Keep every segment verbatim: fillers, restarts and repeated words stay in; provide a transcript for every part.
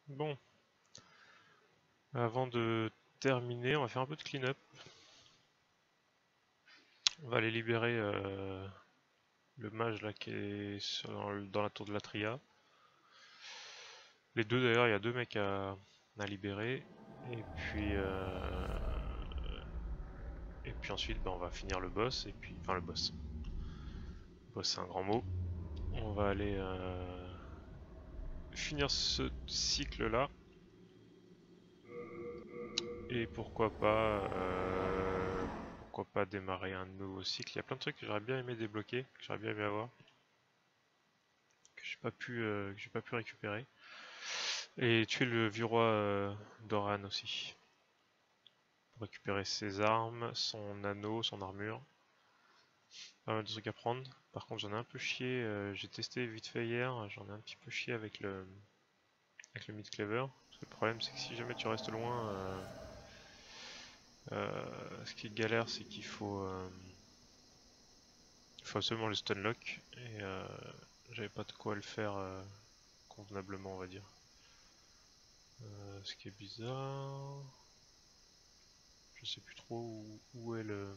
Bon, avant de terminer, on va faire un peu de clean-up. On va aller libérer euh, le mage là qui est sur- dans, le- dans la tour de l'Atria. Les deux d'ailleurs, il y a deux mecs à, à libérer. Et puis, euh, et puis ensuite, bah, on va finir le boss. Et puis, enfin le boss. Boss, c'est un grand mot. On va aller euh, finir ce cycle là. Et pourquoi pas, euh, pourquoi pas démarrer un nouveau cycle. Il y a plein de trucs que j'aurais bien aimé débloquer, que j'aurais bien aimé avoir, que j'ai pas pu, euh, que j'ai pas pu récupérer. Et tuer le vieux roi euh, Doran aussi. Pour récupérer ses armes, son anneau, son armure. Pas mal de trucs à prendre. Par contre, j'en ai un peu chié. euh, j'ai testé vite fait hier. J'en ai un petit peu chié avec le, avec le mid-cleaver. Parce que le problème, c'est que si jamais tu restes loin, euh, euh, ce qui est galère, c'est qu'il faut, euh, il faut absolument le stunlock. Et euh, j'avais pas de quoi le faire euh, convenablement, on va dire. Euh, ce qui est bizarre. Je sais plus trop où, où est le.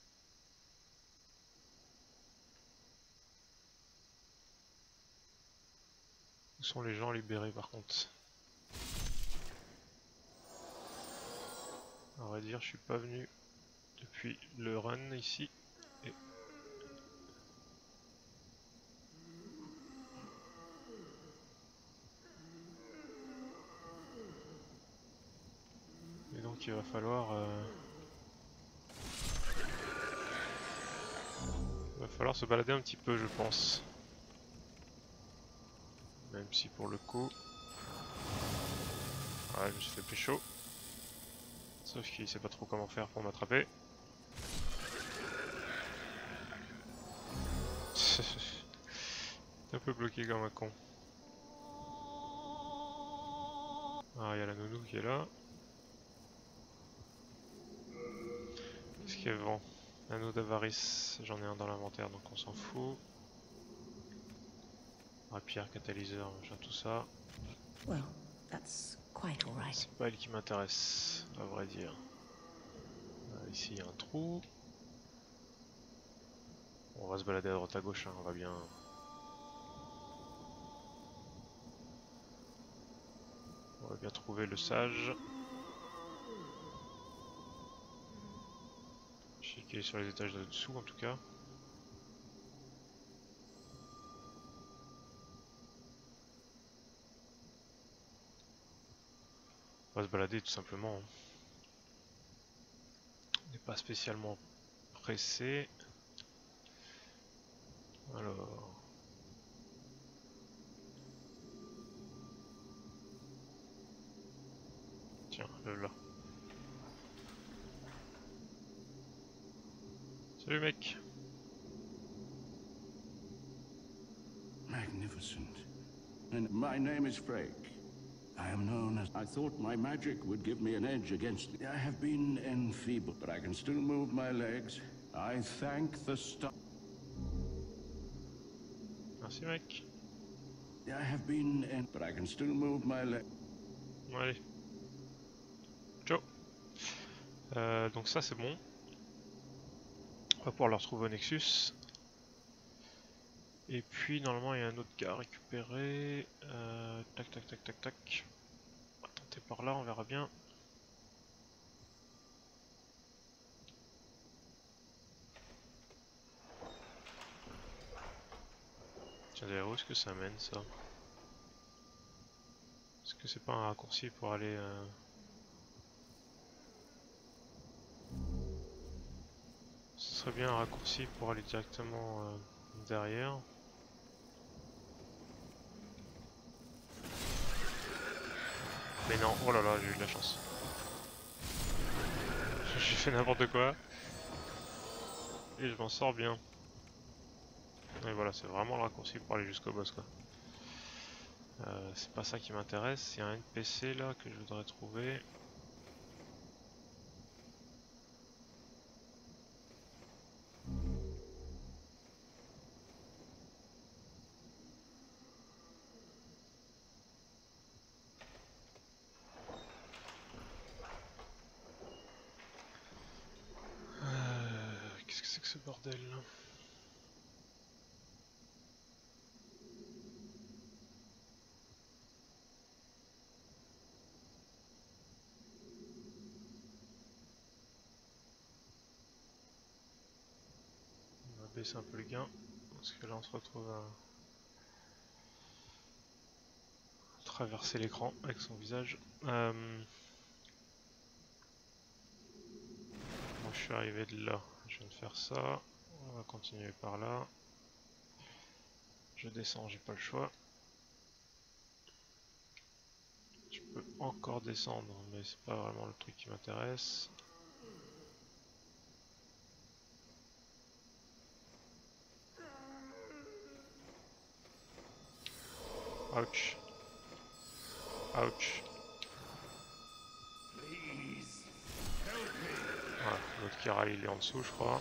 Où sont les gens libérés par contre. À vrai dire, je suis pas venu depuis le run ici. Et, et donc il va falloir. Euh, il va falloir se balader un petit peu, je pense. Même si pour le coup. Ouais, je me suis fait pécho. Sauf qu'il sait pas trop comment faire pour m'attraper. Un peu bloqué comme un con. Ah, il y a la nounou qui est là. Qu'est-ce qu'il y a vent? Anneau d'avarice, j'en ai un dans l'inventaire donc on s'en fout. Rapière, catalyseur, machin, tout ça. Well, that's quite all right. C'est pas elle qui m'intéresse, à vrai dire. Euh, ici il y a un trou. On va se balader à droite à gauche, hein, on va bien. On va bien trouver le sage. Je sais qu'il est sur les étages de dessous en tout cas. On va se balader tout simplement. On n'est pas spécialement pressé. Alors. Tiens, le là. Salut mec. Magnificent. And my name is Freyk. I am known as... I thought my magic would give me an edge against... I have been enfeebled, but I can still move my legs. I thank the star... Merci mec. I have been en... but I can still move my legs. Bon, allez. Ciao. Euh, donc ça c'est bon. On va pouvoir le retrouver au Nexus. Et puis normalement il y a un autre gars à récupérer. Euh, tac tac tac tac tac. On va tenter par là, on verra bien. Tiens d'ailleurs où est-ce que ça mène ça? Est-ce que c'est pas un raccourci pour aller... Euh... Ce serait bien un raccourci pour aller directement euh, derrière. Mais non, oh là là, j'ai eu de la chance. J'ai fait n'importe quoi. Et je m'en sors bien. Et voilà, c'est vraiment le raccourci pour aller jusqu'au boss quoi. Euh, c'est pas ça qui m'intéresse, il y a un N P C là que je voudrais trouver. c'est que ce bordel là? On va baisser un peu le gain, parce que là on se retrouve à traverser l'écran avec son visage. Euh... Moi je suis arrivé de là, je viens de faire ça, on va continuer par là. Je descends, j'ai pas le choix. Je peux encore descendre, mais c'est pas vraiment le truc qui m'intéresse. Ouch. Ouch. Voilà, l'autre Kira il est en dessous je crois.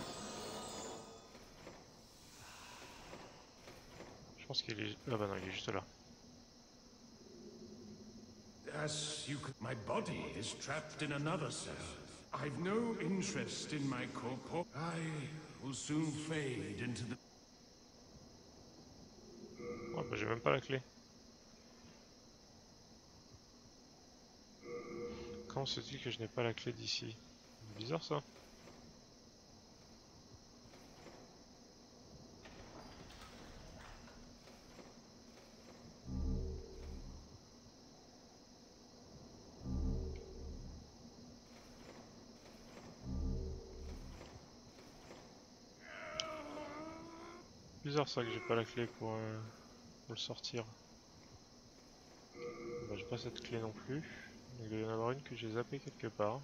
Je pense qu'il est... Ah bah non, il est juste là. As you could, my body is trapped in another cell. I've no interest in my corpor. I will soon fade into the. Ouais bah j'ai même pas la clé. Comment se dit que je n'ai pas la clé d'ici? Bizarre ça. Bizarre ça que j'ai pas la clé pour, euh, pour le sortir. Bah j'ai pas cette clé non plus. Il doit y en avoir une que j'ai zappée quelque part.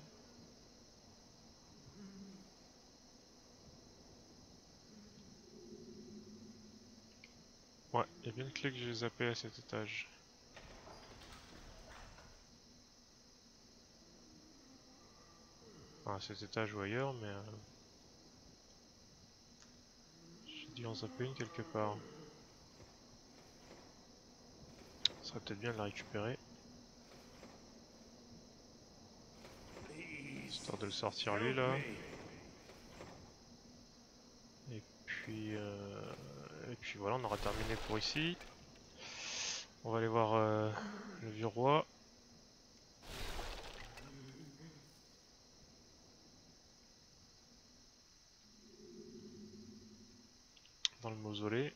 Ouais, il y a bien une clé que j'ai zappée à cet étage. Enfin, à cet étage ou ailleurs, mais... Euh... J'ai dû en zapper une quelque part. Ça serait peut-être bien de la récupérer. Histoire de le sortir lui là. Et puis... Euh... Et puis voilà, on aura terminé pour ici. On va aller voir euh, le vieux roi. Dans le mausolée.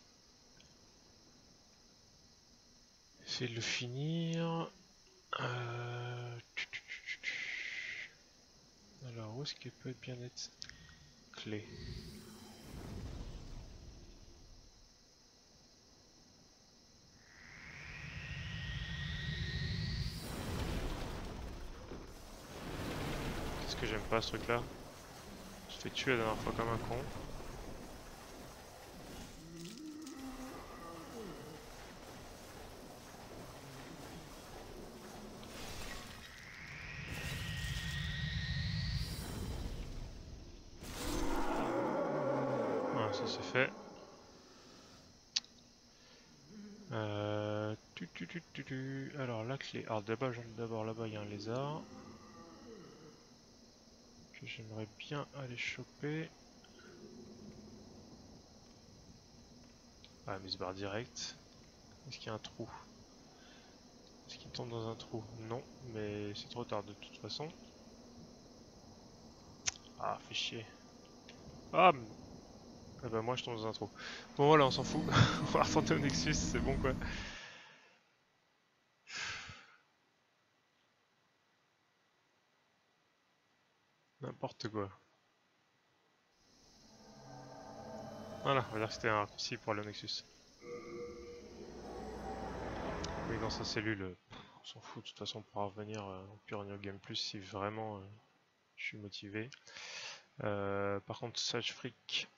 Essayer de le finir. Euh... Alors où est-ce qu'il peut bien être cette clé? Qu'est-ce que j'aime pas ce truc là? Je me fais tuer la dernière fois comme un con. Voilà, ça c'est fait. Euh... Tu, tu, tu, tu, tu. Alors la clé. Alors d'abord, d'abord là-bas il y a un lézard. Que j'aimerais bien aller choper. Ah mais il se barre direct. Est-ce qu'il y a un trou? Est-ce qu'il tombe dans un trou? Non, mais c'est trop tard de toute façon. Ah, fait chier. Ah, ah bah moi je tombe dans un trou. Bon voilà, on s'en fout. On va retenter au Nexus, c'est bon quoi. N'importe quoi. Voilà, on va dire que c'était un raccourci pour le Nexus. Oui, dans sa cellule, pff, on s'en fout. De toute façon, on pourra revenir euh, au pire New Game Plus si vraiment euh, je suis motivé. Euh, par contre, Sage Freak.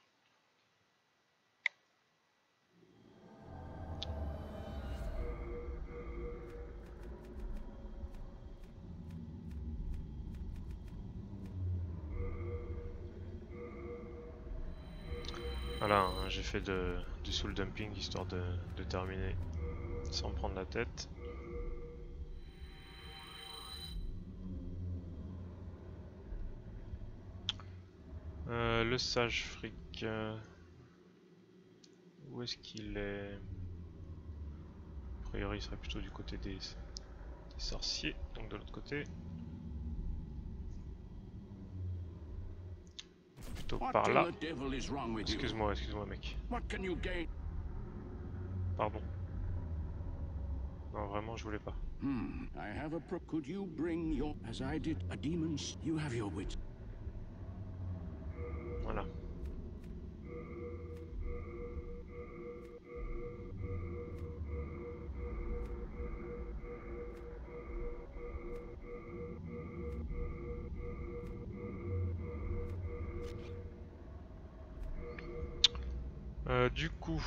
Voilà, hein, j'ai fait de, du soul dumping histoire de, de terminer sans me prendre la tête. Euh, le Sage Freak. Euh, où est-ce qu'il est? A priori, il serait plutôt du côté des, des sorciers, donc de l'autre côté. Plutôt par là. Excuse-moi, excuse-moi, mec. Pardon. Non, vraiment, je voulais pas. Hmm. I have a pro. Could you bring your, as I did, a demon's? You have your wits. Voilà. Euh, du coup,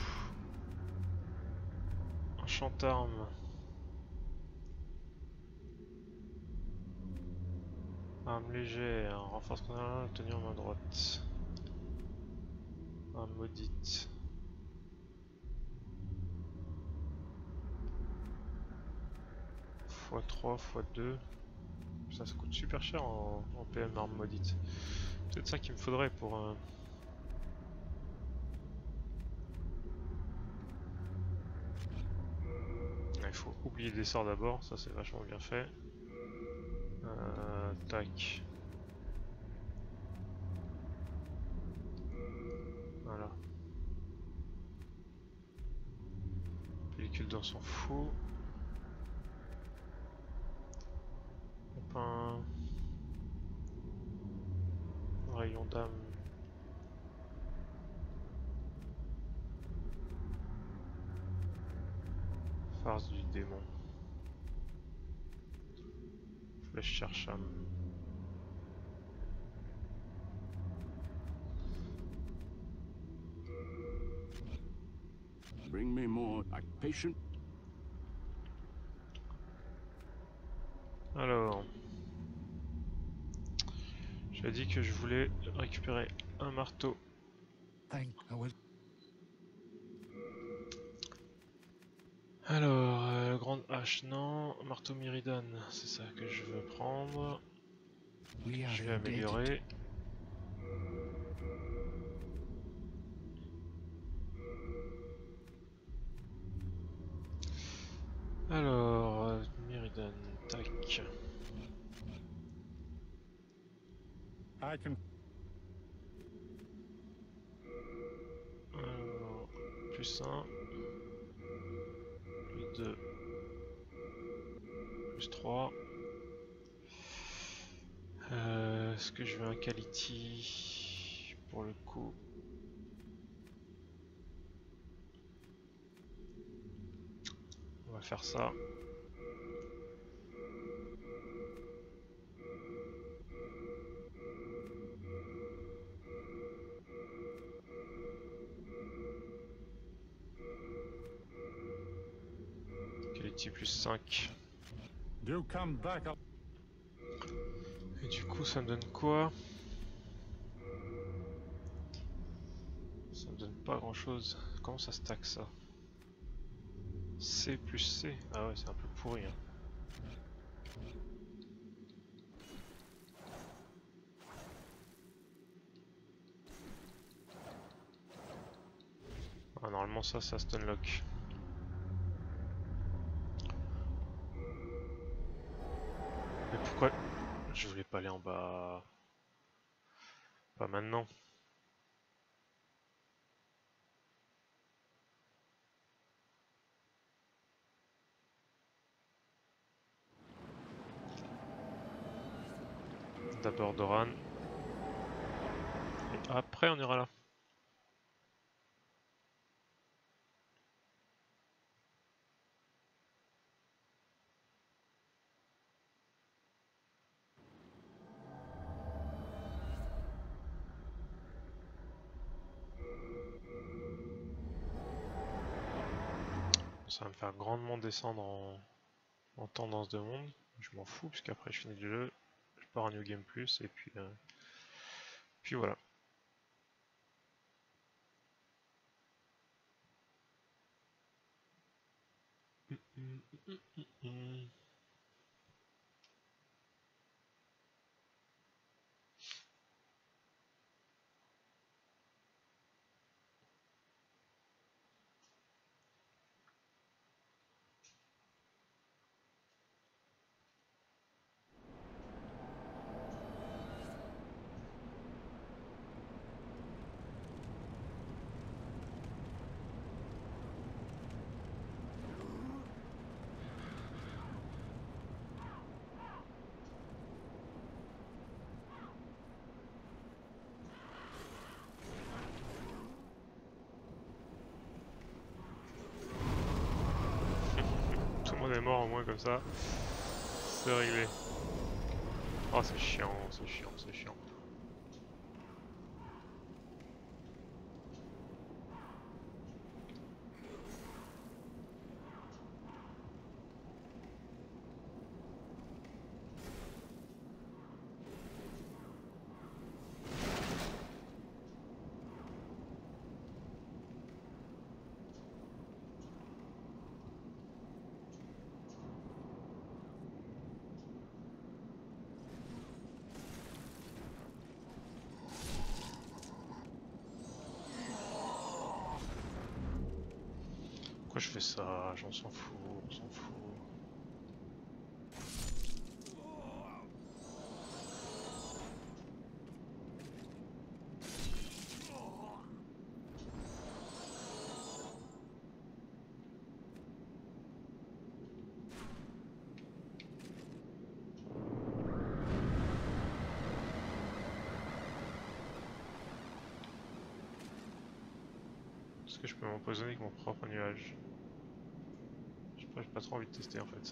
un chantarme. Arme légère, renforcement obtenu en main droite. Arme maudite. fois trois, fois deux. Ça, ça coûte super cher en, en P M arme maudite. Peut-être ça qu'il me faudrait pour... Euh... Il faut oublier des sorts d'abord, ça c'est vachement bien fait. Euh, tac. Voilà. Pellicule d'on s'en fout. Un rayon d'âme. Farce du démon. Flèche chercham. Bring me more. Like patient. Alors, j'ai dit que je voulais récupérer un marteau. Alors, euh, grande hache, non. Marteau Miridan, c'est ça que je veux prendre. Que je vais améliorer. Alors, euh, Miridan, tac. I can... Alors, plus un, plus deux, plus trois. Euh, Est-ce que je veux un quality pour le coup? On va faire ça. Quality plus cinq. Do come back. Et du coup ça me donne quoi? Ça me donne pas grand chose. Comment ça stack ça? C plus C. Ah ouais, c'est un peu pourri hein. Ah, normalement ça, ça stunlock. Mais pourquoi je voulais pas aller en bas? Pas maintenant. D'abord Doran. Et après on ira là. Ça va me faire grandement descendre en, en tendance de monde. Je m'en fous parce qu'après je finis le jeu. Je pars en New Game Plus et puis, euh, puis voilà. Mm, mm, mm, mm, mm. mort au moins comme ça. C'est réglé. Oh c'est chiant, c'est chiant, c'est chiant. Pourquoi je fais ça? J'en s'en fout, on s'en fout. Est-ce que je peux m'empoisonner avec mon propre nuage? Je sais pas, j'ai pas trop envie de tester en fait.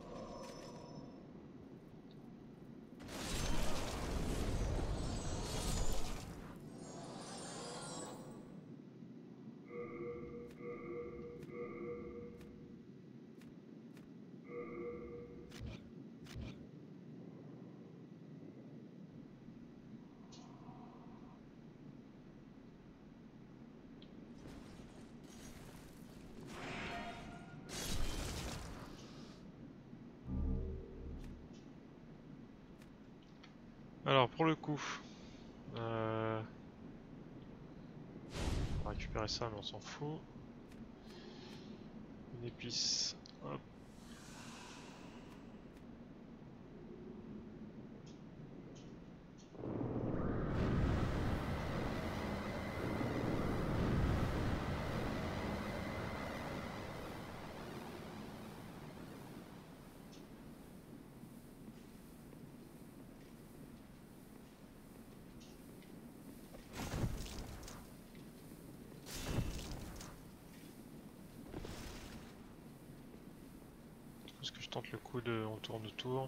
Alors pour le coup, euh... on va récupérer ça mais on s'en fout. Une épice, hop. Est-ce que je tente le coup de on tourne autour?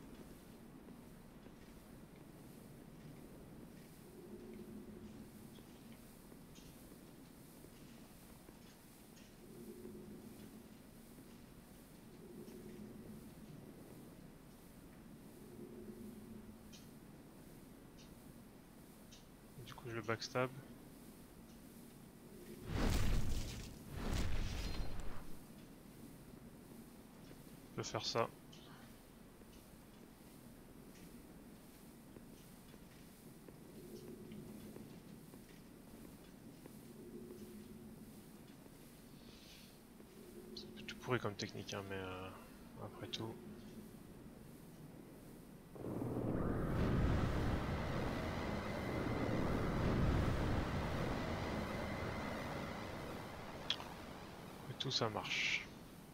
Du coup je le backstab. Je peux faire ça. C'est tout pourri comme technique hein, mais euh, après tout. Et tout ça marche.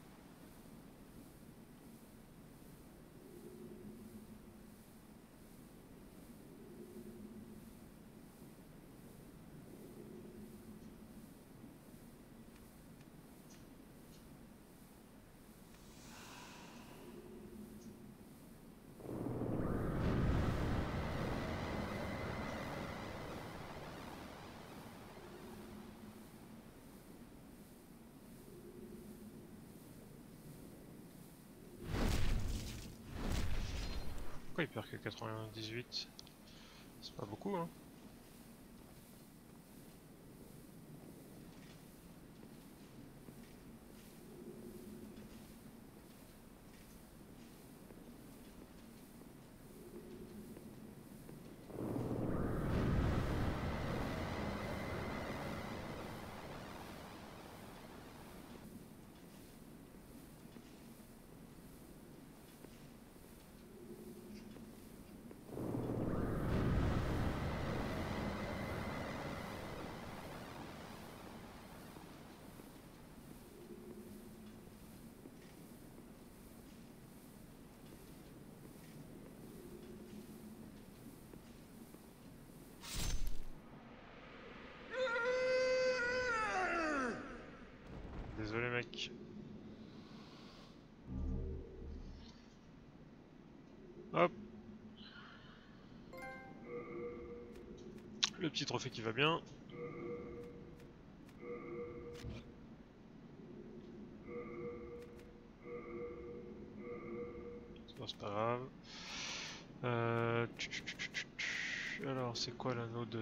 Pourquoi il perd que quatre-vingt-dix-huit? C'est pas beaucoup hein. Hop. Le petit trophée qui va bien. C'est pas grave. Euh... Alors, c'est quoi l'anneau de...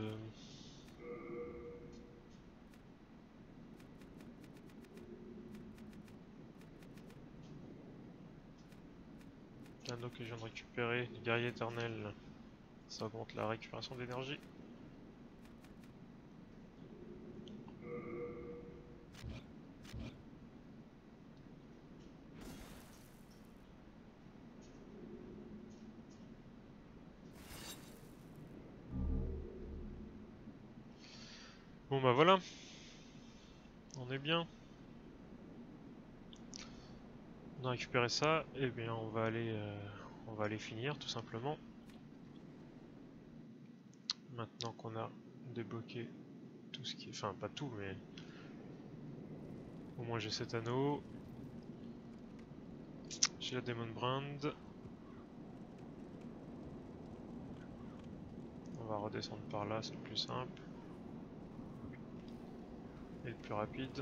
L'anneau que je viens de récupérer, guerrier éternel. Ça augmente la récupération d'énergie. Bon bah voilà, on est bien. On a récupéré ça, et bien on va aller, euh, on va aller finir tout simplement. Maintenant qu'on a débloqué tout ce qui est, enfin pas tout, mais au moins j'ai cet anneau. J'ai la Demon Brand. On va redescendre par là, c'est le plus simple. Et le plus rapide.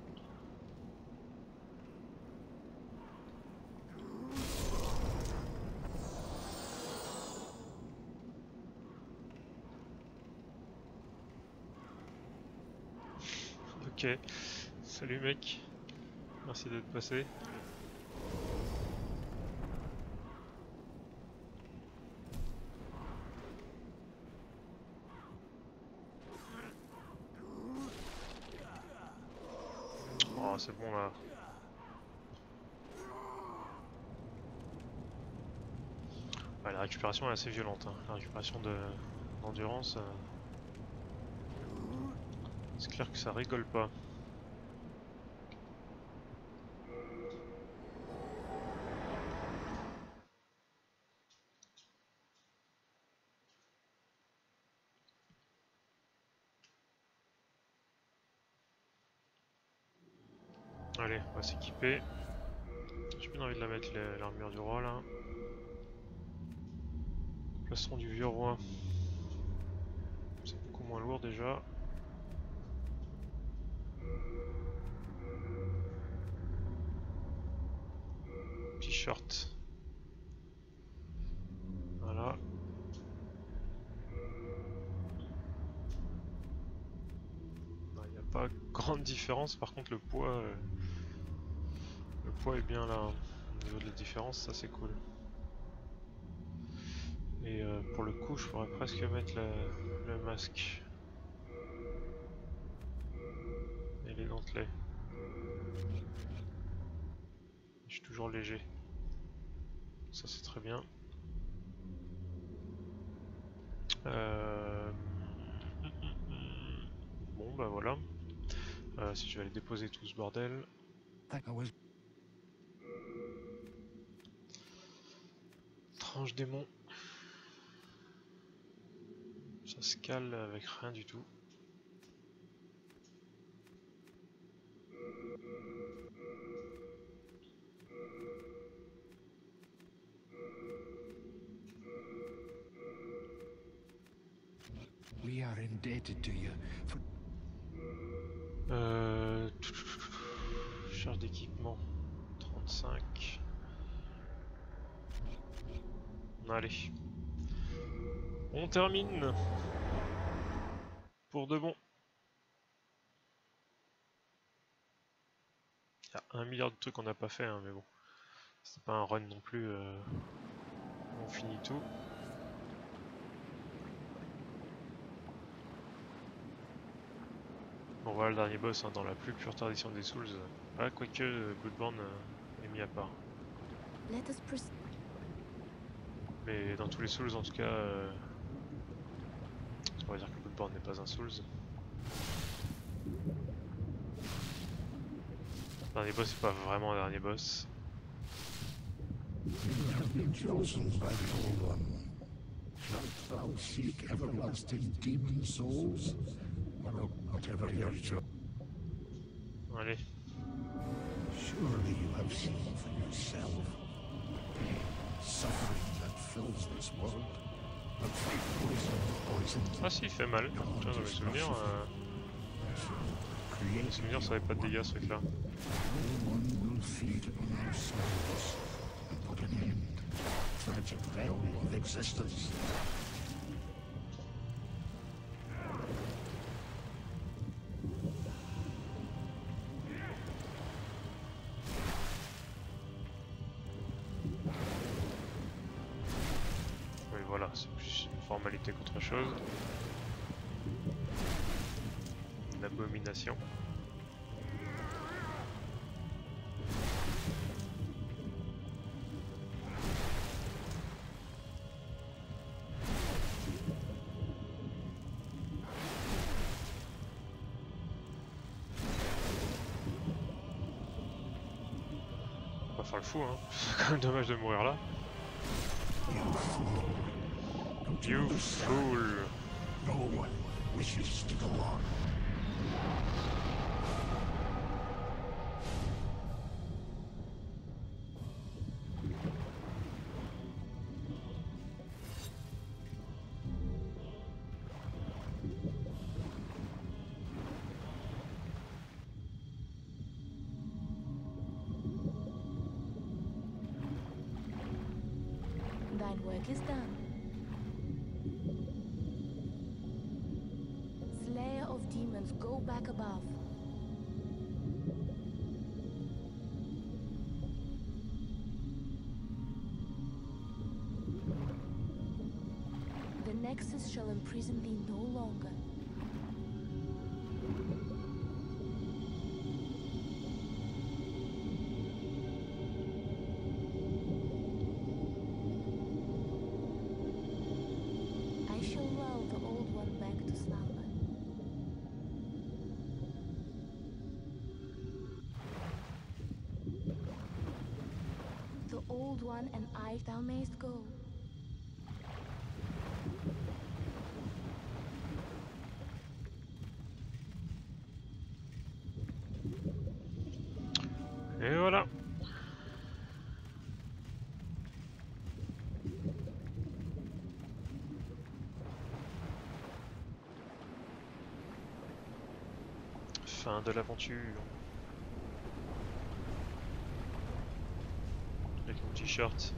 Ok, salut mec, merci d'être passé. Oh c'est bon là. Ouais, la récupération est assez violente, hein. La récupération de d'endurance, euh... c'est clair que ça rigole pas. Allez, on va s'équiper. J'ai bien envie de la mettre, l'armure du roi là. Plastron du vieux roi. C'est beaucoup moins lourd déjà. T-shirt. Voilà. Il n'y a pas grande différence, par contre le poids... Euh, le poids est bien là. Au niveau de la différence, ça c'est cool. Et euh, pour le coup, je pourrais presque mettre le, le masque. Et les gantelets. Je suis toujours léger. Ça c'est très bien. Euh... Bon bah voilà. Euh, si je vais aller déposer tout ce bordel. Tranche démon. Ça se cale avec rien du tout. We are indebted to you for... Euh... Charge d'équipement. trente-cinq. Allez. On termine. Pour de bon. Il y a un milliard de trucs qu'on n'a pas fait, hein, mais bon. C'est pas un run non plus. Euh... On finit tout. Bon voilà le dernier boss hein, dans la plus pure tradition des Souls. Ah, quoique Bloodborne euh, est mis à part. Mais dans tous les Souls en tout cas, euh, on va dire que Bloodborne n'est pas un Souls. Le dernier boss c'est pas vraiment un dernier boss. Allez. Surely you have seen for yourself suffering that filled Ah si, il fait mal. Tiens, dans mes souvenirs, euh... mes souvenirs, ça avait pas de dégâts ce truc là. Oui voilà, c'est plus une formalité qu'autre chose. Une abomination. On va faire le fou, hein. C'est quand même dommage de mourir là. You fool. No one wishes to go on. Thine work is done. Slayer of demons, go back above. The Nexus shall imprison thee no longer. I shall lull the old one back to slumber. The old one and I, thou mayst go. Et voilà. Fin de l'aventure. Avec mon t-shirt.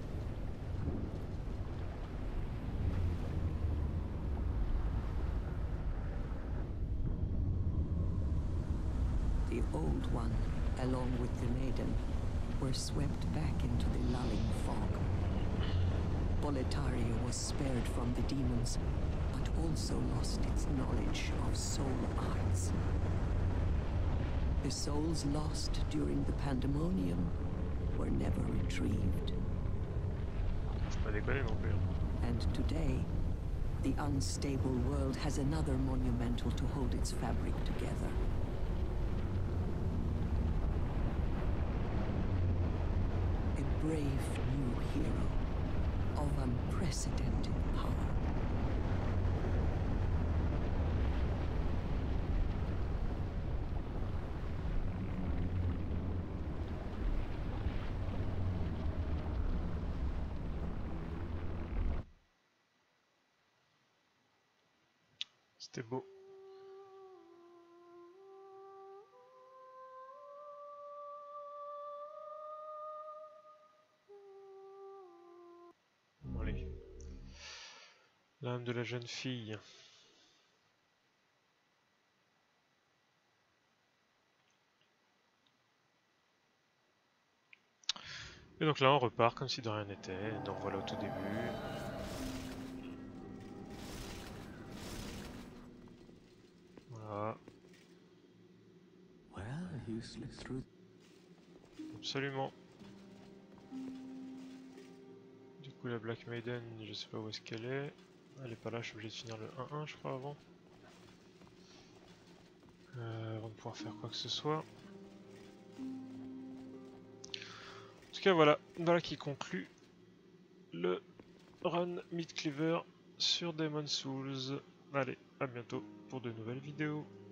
The Old One, along with the Maiden, were swept back into the lulling fog. Boletaria was spared from the demons, but also lost its knowledge of soul arts. The souls lost during the pandemonium were never retrieved. Faut pas déconner non plus. And today, the unstable world has another monumental to hold its fabric together. A brave new hero of unprecedented power. C'était beau. Bon, allez. L'âme de la jeune fille. Et donc là on repart comme si de rien n'était. Donc voilà au tout début. Voilà. Well, you slipped through. Absolument. Du coup la Black Maiden, je sais pas où est-ce qu'elle est. Elle est pas là, je suis obligé de finir le un un je crois avant. Euh, avant de pouvoir faire quoi que ce soit. En tout cas voilà, voilà qui conclut le run Meat Cleaver sur Demon's Souls. Allez, à bientôt pour de nouvelles vidéos.